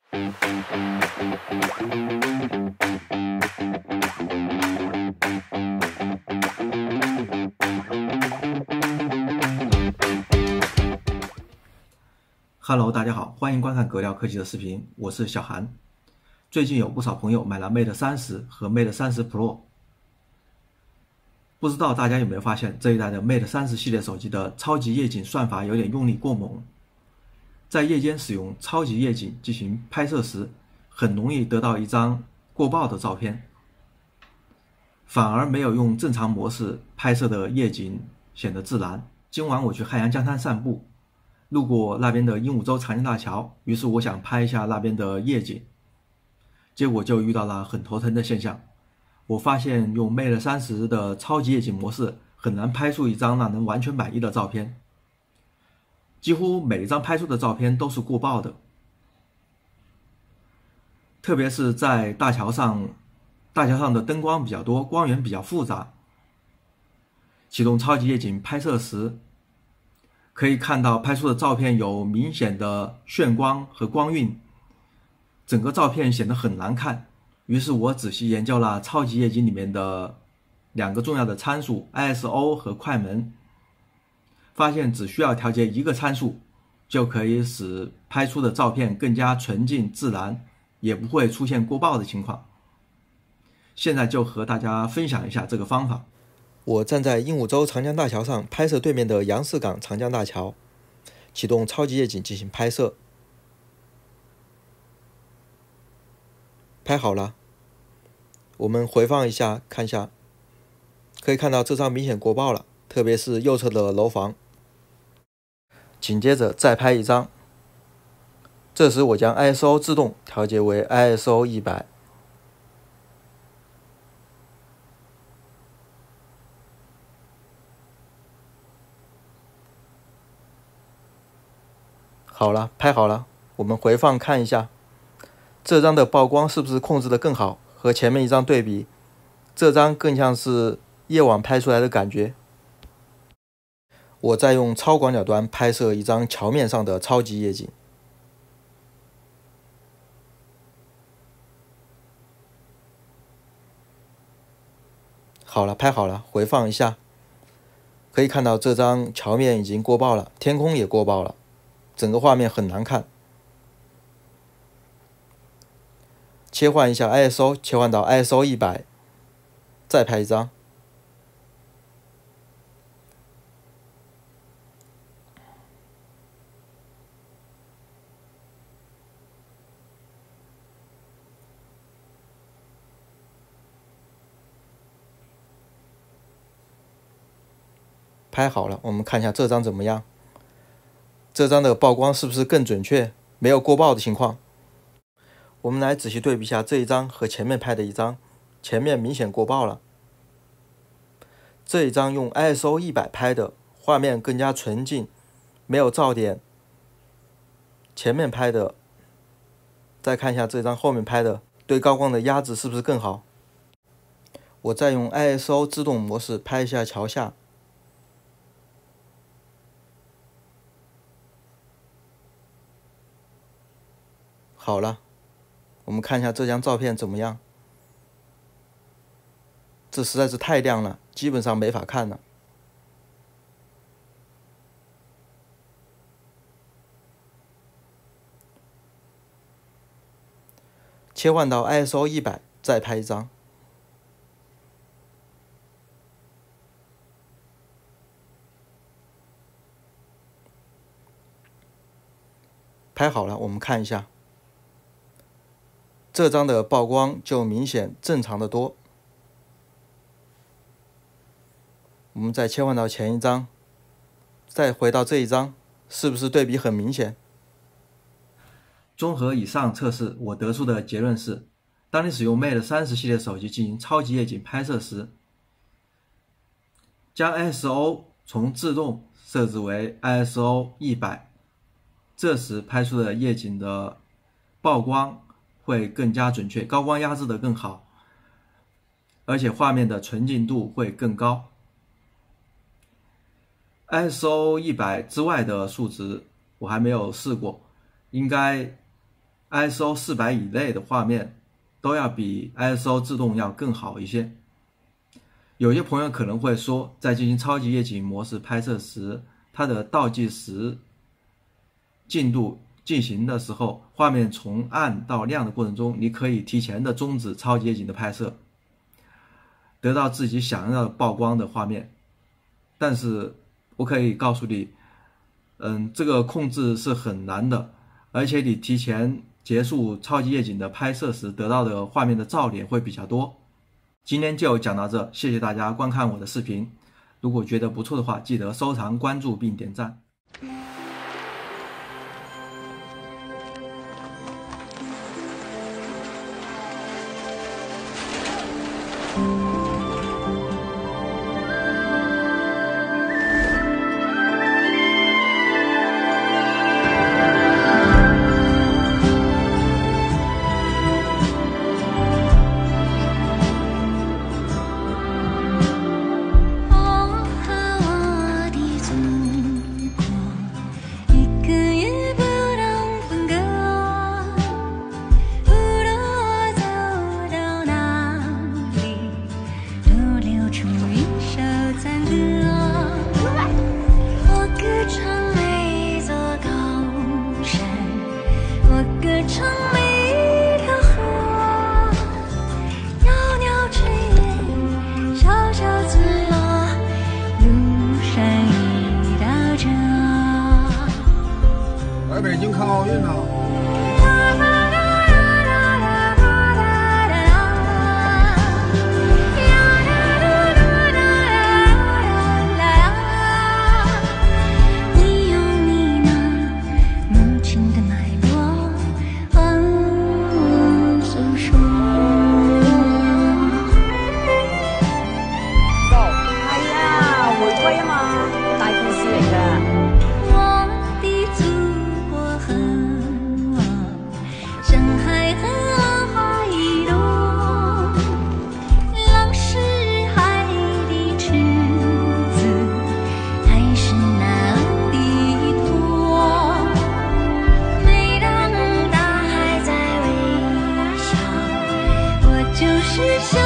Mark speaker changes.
Speaker 1: Hello， 大家好，欢迎观看格调科技的视频，我是小韩。最近有不少朋友买了 Mate 30和 Mate 30 Pro， 不知道大家有没有发现，这一代的 Mate 30系列手机的超级夜景算法有点用力过猛，在夜间使用超级夜景进行拍摄时，很容易得到一张过曝的照片，反而没有用正常模式拍摄的夜景显得自然。今晚我去汉阳江滩散步，路过那边的鹦鹉洲长江大桥，于是我想拍一下那边的夜景，结果就遇到了很头疼的现象。我发现用 Mate 30的超级夜景模式很难拍出一张让人完全满意的照片，几乎每一张拍出的照片都是过曝的，特别是在大桥上的灯光比较多，光源比较复杂。启动超级夜景拍摄时，可以看到拍出的照片有明显的眩光和光晕，整个照片显得很难看。于是我仔细研究了超级夜景里面的两个重要的参数 ISO 和快门，发现只需要调节一个参数，就可以使拍出的照片更加纯净自然，也不会出现过曝的情况。现在就和大家分享一下这个方法。我站在鹦鹉洲长江大桥上拍摄对面的杨市港长江大桥，启动超级夜景进行拍摄。拍好了，我们回放一下看一下，可以看到这张明显过曝了，特别是右侧的楼房。紧接着再拍一张，这时我将 ISO 自动调节为 ISO 100。好了，拍好了，我们回放看一下，这张的曝光是不是控制得更好？和前面一张对比，这张更像是夜晚拍出来的感觉。我再用超广角端拍摄一张桥面上的超级夜景。好了，拍好了，回放一下，可以看到这张桥面已经过曝了，天空也过曝了，整个画面很难看。切换一下 ISO， 切换到 ISO 100，再拍一张。拍好了，我们看一下这张怎么样？这张的曝光是不是更准确，没有过曝的情况？我们来仔细对比一下这一张和前面拍的一张，前面明显过曝了。这一张用 ISO 100拍的，画面更加纯净，没有噪点。前面拍的，再看一下这张后面拍的，对高光的压制是不是更好？我再用 ISO 自动模式拍一下桥下。好了。我们看一下这张照片怎么样？这实在是太亮了，基本上没法看了。切换到 ISO 100，再拍一张。拍好了，我们看一下。这张的曝光就明显正常的多。我们再切换到前一张，再回到这一张，是不是对比很明显？综合以上测试，我得出的结论是，当你使用 Mate 30系列手机进行超级夜景拍摄时，将 ISO 从自动设置为 ISO 100，这时拍出的夜景的曝光会更加准确，高光压制的更好，而且画面的纯净度会更高。ISO 100之外的数值我还没有试过，应该 ISO 400以内的画面都要比 ISO 自动要更好一些。有些朋友可能会说，在进行超级夜景模式拍摄时，它的倒计时进度进行的时候，画面从暗到亮的过程中，你可以提前的终止超级夜景的拍摄，得到自己想要的曝光的画面。但是我可以告诉你，这个控制是很难的，而且你提前结束超级夜景的拍摄时，得到的画面的噪点会比较多。今天就讲到这，谢谢大家观看我的视频。如果觉得不错的话，记得收藏、关注并点赞。
Speaker 2: 来北京看奥运呢。
Speaker 3: 你有你那母亲的脉络，往我诉说。
Speaker 4: 係啊，回歸啊嘛，大件事嚟㗎。
Speaker 3: 就是。